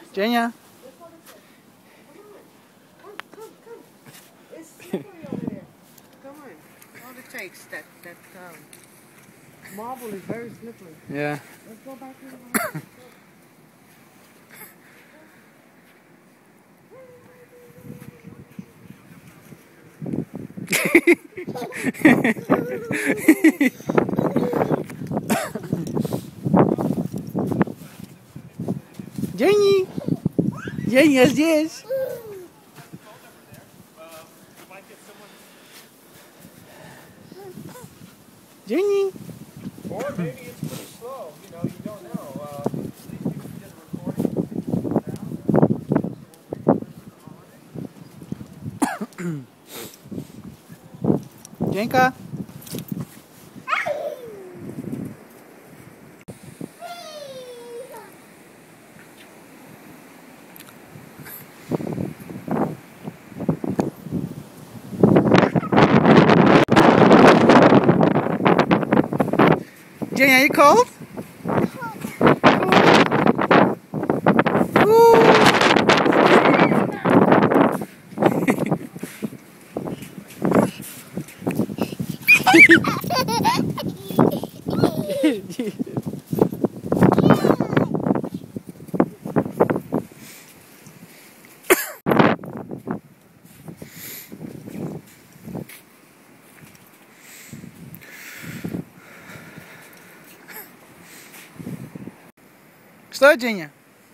Jenya. It's slippery over there. Come on. All it takes that marble is very slippery. Yeah. Let's go back to the house. Jenny! Jenny, здесь! Jenny! Or maybe it's pretty slow, you know, you don't know. These people did a recording. Jenka! Jenny, are you cold? Что, Дженя?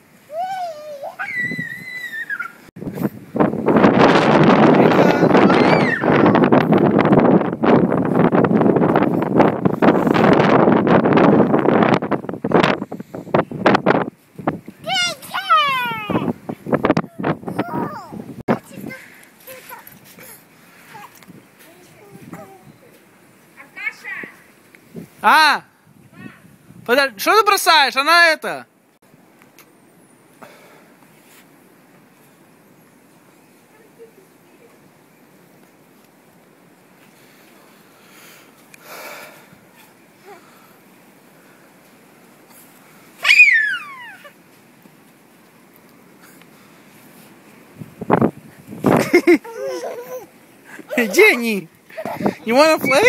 А! Подожди, что ты бросаешь? Она это... Jenny, you wanna play?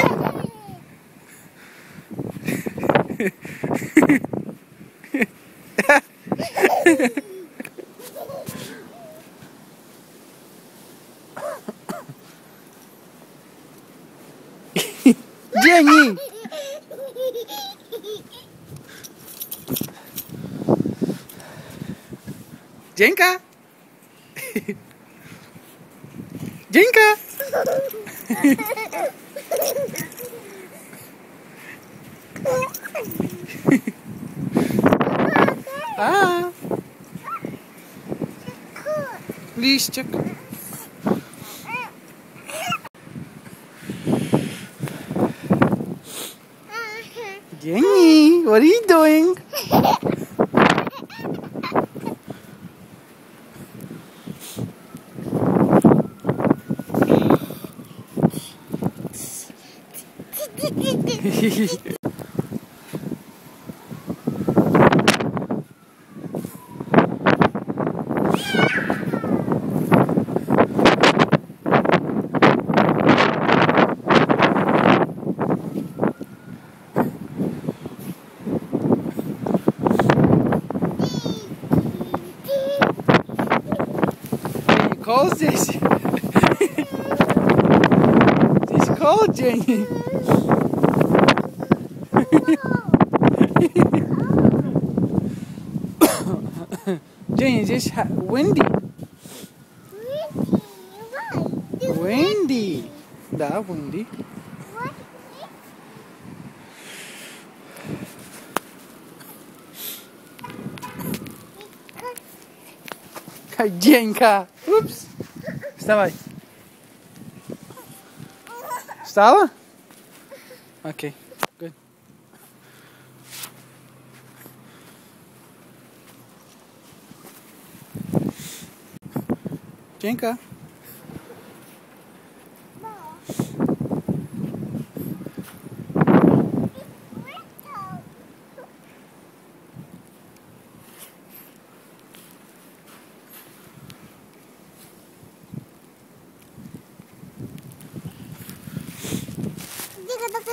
Jenny! Jenka? Jenka? А, листик. Jenny, what are you doing? Cold здесь? Здесь cold, Jenny? Jenny, здесь windy. Windy. Да, windy. Денька. Упс. Вставай. Встала? Окей. Good. Денька.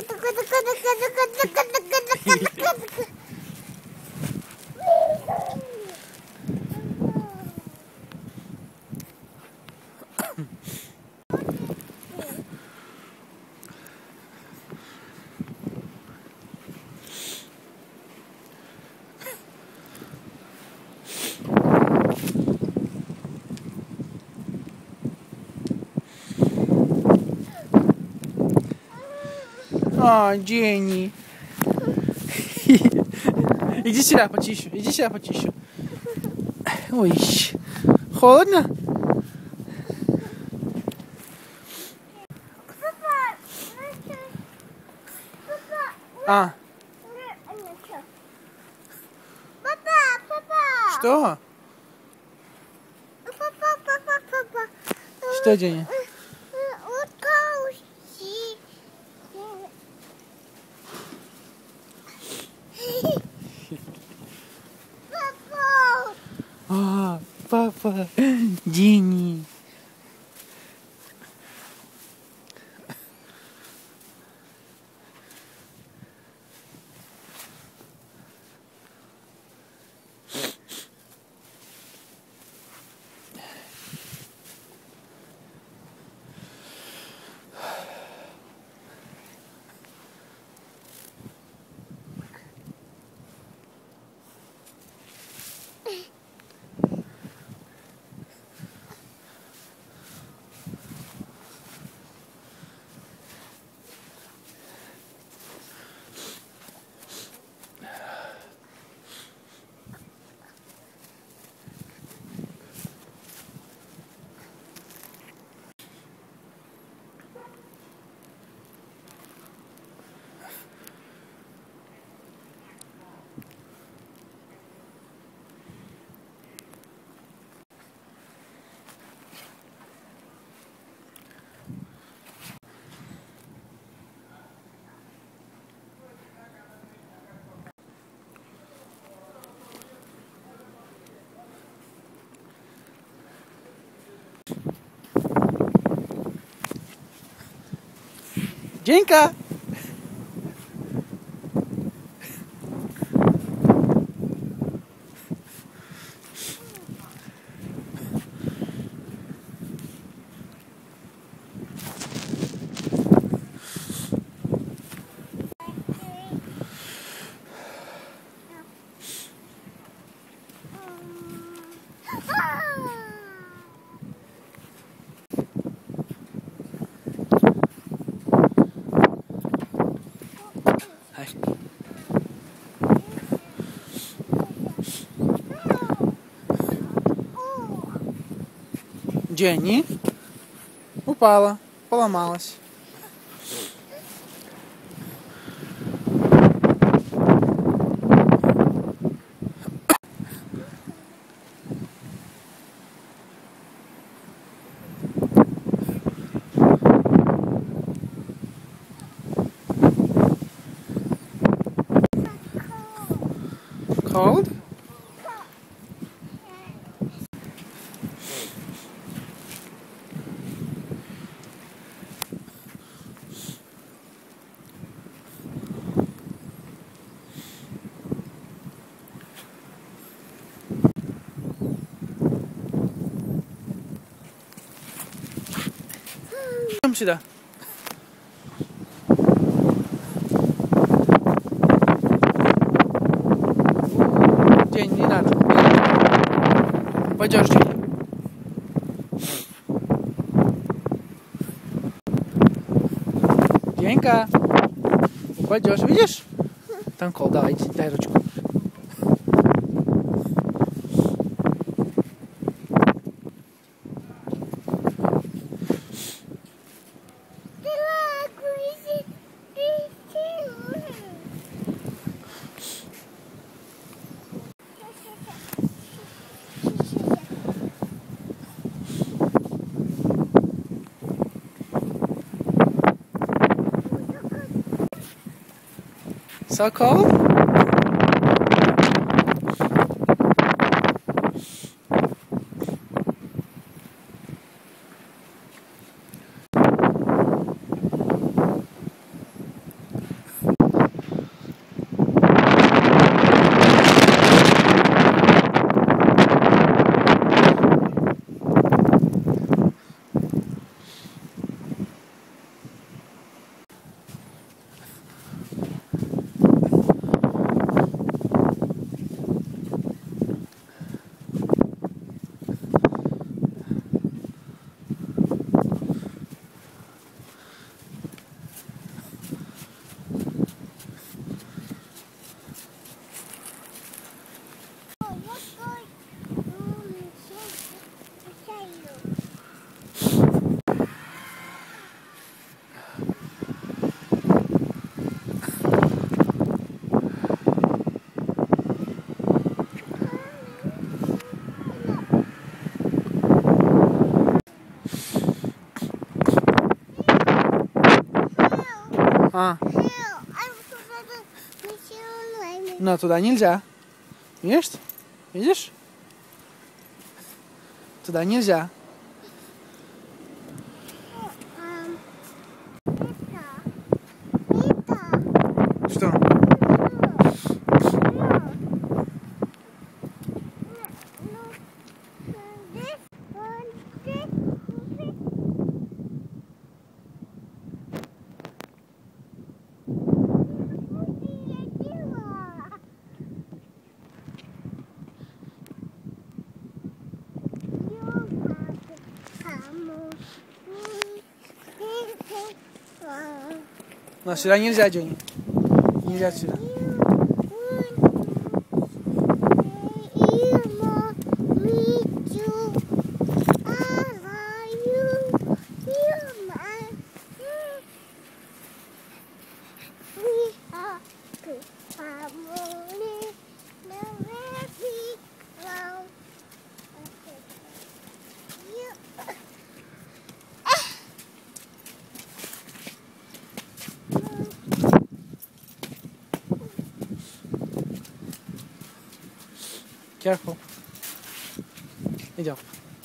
О, Дженни. Иди сюда потише, иди сюда потише. Ой, холодно? А, что? Что, Дженни? А, папа, Дженни. Дженька! Дженни упала, поломалась. Cold? Идем сюда. День, не надо. Пойдешь, День. Денька. Упадешь, видишь? Там кол, давай, дай ручку. So cold? А, но туда нельзя. Видишь? Видишь? Туда нельзя. Что? Но сюда нельзя, Джонни. Нельзя сюда. Careful. Идем.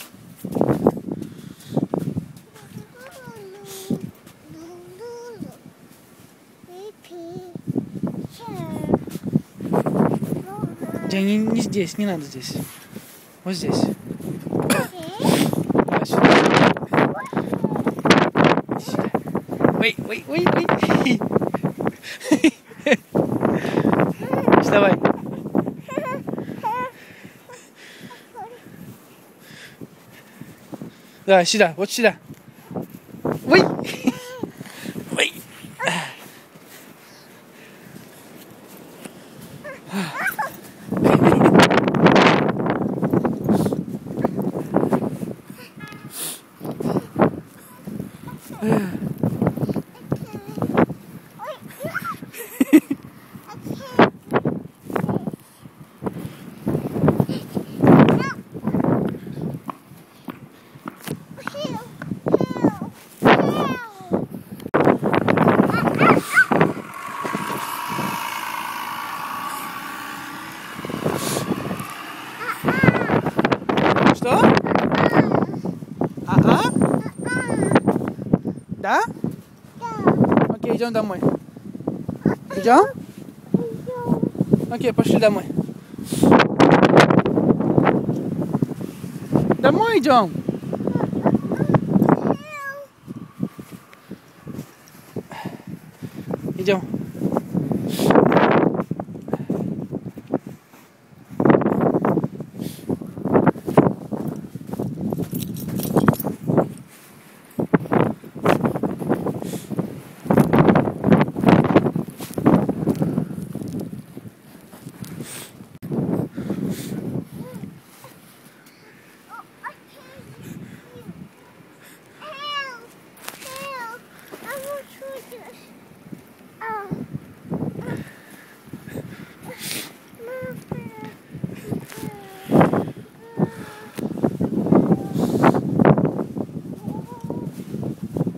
Не здесь, не надо здесь. Вот здесь. Да, сюда. Сюда. Ой. Вставай. Да, сюда, вот сюда. Ой. Ой. Что? Да? Окей, идем домой. Идем? Окей, пошли домой. Домой идем. Идем.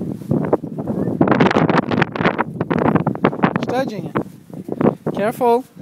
Что, Дженни? Careful.